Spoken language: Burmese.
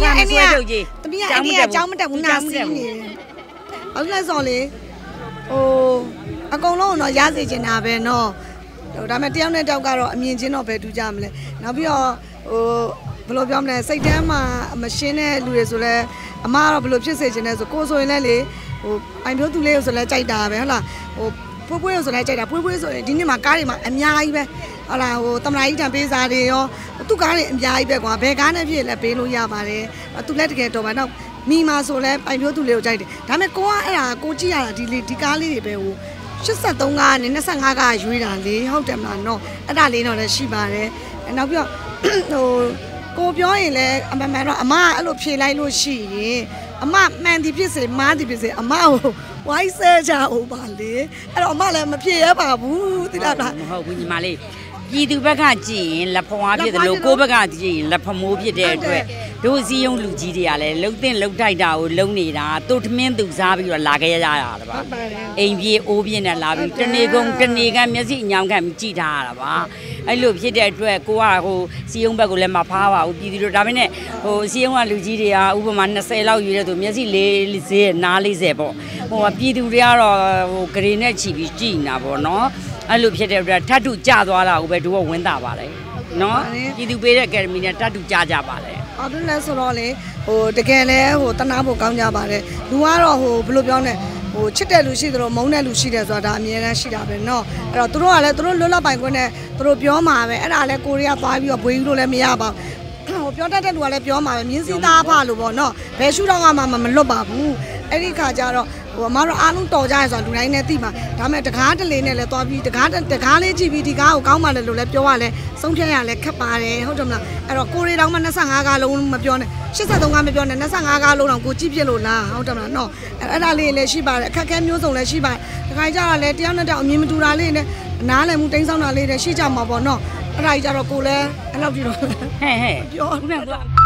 မှာမဆွဲထုတ်ကြီးတမီးအဲ့ဒီကကြောင်းမတက်ဘူးနာစီနေဟုတ်လဲဆိုလေဟိုအကုန်လုံးတော့ရစေချင်တာပဲနော်ဒါပေမဲ့တယောက်နဲ့တယောက်ကတော့အမြင်ချင်းတော့ပဲတူကြမလဲနောက်ပြီးတော့ဟိုဘယ်လိုပြောမလဲစိတ်ထဲမှာမရှင်းတဲ့လူတွေဆိုလဲအမကတော့ဘယ်လိုဖြစ်စေချင်လဲဆိုကိုဆိုရင်လည်းလေဟိုအိမ်မျိုးသူလေးကိုဆိုလဲကြိုက်တာပဲဟုတ်လားဟိုဖွေးကိုဆိုလဲကြိုက်တာဖွေးဆိုရင်ဒီနေ့မှာကားတွေမှာအများကြီးပဲဟုတ်လားဟိုတမနာကြီးတံပေးစားတွေရောသူ့ကားတွေအများကြီးပဲကွာဘယ်ကားနဲ့ဖြစ်လဲပေးလို့ရပါတယ်သူလည်းတကယ်တော်ပါတော့မိမာဆိုလဲအိမ်မျိုးသူလေးကိုကြိုက်တယ်ဒါပေမဲ့ကိုကအဲ့ဒါကိုကြည့်ရတာဒီကားလေးတွေပဲဟို83ကားနဲ့25ကားရွေးတာလေဟုတ်တယ်မလားနော်အဲ့ဒါလေးတော့လည်းရှိပါတယ်နောက်ပြီးတော့ဟိုကိုပြောရင်လည်းအမှန်မှန်တော့အမအဲ့လိုဖြေလိုက်လို့ရှိရင်အမမှန်သည်ဖြစ်စေမားသည်ဖြစ်စေအမကိုဝိုင်းဆဲချအောင်ပါလေအဲ့တော့အမလည်းမဖြေရပါဘူးသိလားမဟုတ်ဘူးညီမလေးပြည်သူဘက်ကကြည့်ရင်လက်ဖွားဖြစ်တယ်လို့ကိုဘက်ကကြည့်ရင်လက်ဖမိုးဖြစ်တဲ့အတွက်တို့စည်းရုံးလူကြီးတွေကလည်းလှုပ်တဲ့လှုပ်တိုက်တာကိုလုံနေတာသူ့ထမင်းသူစားပြီးတော့လာခဲ့ရတာပါအိမ်ပြေအိုးပြင်းနဲ့လာပြီးတနေကုန်တနေကမျက်စိအညောင်ခံကြည့်ထားရတာပါအဲ့လိုဖြစ်တဲ့အတွက်ကိုကဟိုစည်းရုံးဘက်ကိုလည်းမဖားပါဘူးပြည်သူတို့ဒါပေမဲ့ဟိုစည်းရုံးကလူကြီးတွေကဥပမာ20လောက်ယူတဲ့သူမျက်စိ40နား40ပေါ့ဟိုပြည်သူတွေကတော့ဟိုဂရေနဲ့ချီပြီးကြည်နေတာပေါ့နော်အဲ့လိုဖြစ်တဲ့အတွက်ထပ်တူကြသွားတာကိုပဲတို့ကဝင်းတာပါလေနော်ပြည်သူပေးတဲ့ academy နဲ့ထပ်တူကြပါလေဟုတ်တယ်လဲဆိုတော့လေဟိုတကယ်လဲဟိုတနာဖို့ကောင်းကြပါတယ်လူကတော့ဟိုဘယ်လိုပြောလဲဟိုချစ်တဲ့လူရှိတယ်လို့မုန်းတဲ့လူရှိတယ်ဆိုတာဒါအမြဲတမ်းရှိတာပဲเนาะအဲ့တော့သူတို့ကလည်းသူတို့လွတ်လပ်ပိုင်ခွင့်နဲ့သူတို့ပြောမှာပဲအဲ့ဒါလည်းကိုရီးယားသွားပြီးတော့ဘွေးယူလို့လည်းမရပါဘူးဟိုပြောတတ်တဲ့လူကလည်းပြောမှာပဲမြင်းစည်းသားဖလို့ပေါ့เนาะဘယ်ရှုတော့မှမလွတ်ပါဘူးအဲ့ဒီခါကျတော့ဟိုအမတို့အားလုံးတော်ကြရဆိုတော့လူတိုင်းနဲ့သိမှာဒါပေမဲ့တကားတလေနဲ့လည်းသွားပြီးတကားလေးကြည့်ပြီးဒီကားကိုကောင်းပါလေလို့လည်းပြောရလဲဆုံးဖြတ်ရလဲခက်ပါတယ်ဟုတ်တယ်မလားအဲ့တော့ကိုရီတောင်မှ25ကားလုံးမပြောနဲ့83ကားမပြောနဲ့25ကားလုံးတော့ကိုကြည့်ပြလို့လားဟုတ်တယ်မလားနော်အဲ့ဒါလေးလည်းရှိပါတယ်အခက်အခဲမျိုးစုံလည်းရှိပါတယ်တခါကြတော့လည်းတယောက်နဲ့တယောက်အမြင်မတူတာလေးနဲ့နားလည်မှုတိမ်းဆောင်တာလေးလည်းရှိကြမှာပေါ့နော်အဲ့ဒါကြီးကြတော့ကိုလည်းအဲ့လောက်ကြည့်တော့ဟဲ့ပြောခုနက